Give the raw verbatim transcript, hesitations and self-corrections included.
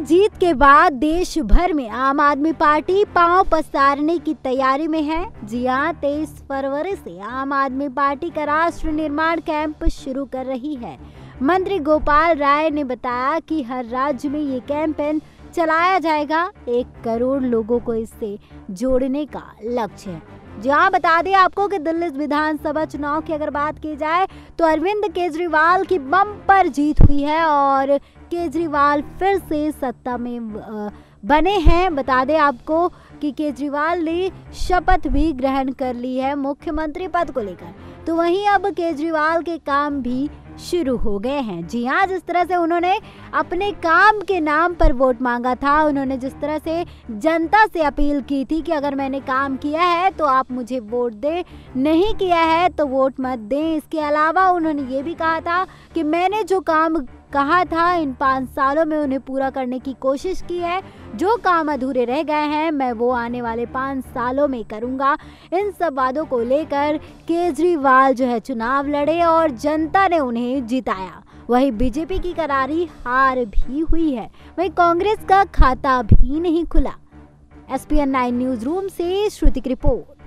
जीत के बाद देश भर में आम आदमी पार्टी पांव पसारने की तैयारी में है। जी हां, तेईस फरवरी से आम आदमी पार्टी का राष्ट्र निर्माण कैंप शुरू कर रही है। मंत्री गोपाल राय ने बताया कि हर राज्य में ये कैंपेन चलाया जाएगा। एक करोड़ लोगों को इससे जोड़ने का लक्ष्य है। जहां बता दें आपको कि दिल्ली विधानसभा चुनाव की अगर बात की जाए तो अरविंद केजरीवाल की बम्पर जीत हुई है और केजरीवाल फिर से सत्ता में बने हैं। बता दें आपको कि केजरीवाल ने शपथ भी ग्रहण कर ली है मुख्यमंत्री पद को लेकर। तो वहीं अब केजरीवाल के काम भी शुरू हो गए हैं। जी हाँ, जिस तरह से उन्होंने अपने काम के नाम पर वोट मांगा था, उन्होंने जिस तरह से जनता से अपील की थी कि अगर मैंने काम किया है तो आप मुझे वोट दें, नहीं किया है तो वोट मत दें। इसके अलावा उन्होंने ये भी कहा था कि मैंने जो काम कहा था इन पाँच सालों में उन्हें पूरा करने की कोशिश की है। जो काम अधूरे रह गए हैं मैं वो आने वाले पाँच सालों में करूंगा। इन सब वादों को लेकर केजरीवाल जो है चुनाव लड़े और जनता ने उन्हें जिताया। वहीं बीजेपी की करारी हार भी हुई है। वहीं कांग्रेस का खाता भी नहीं खुला। S P N nine newsroom से श्रुति की रिपोर्ट।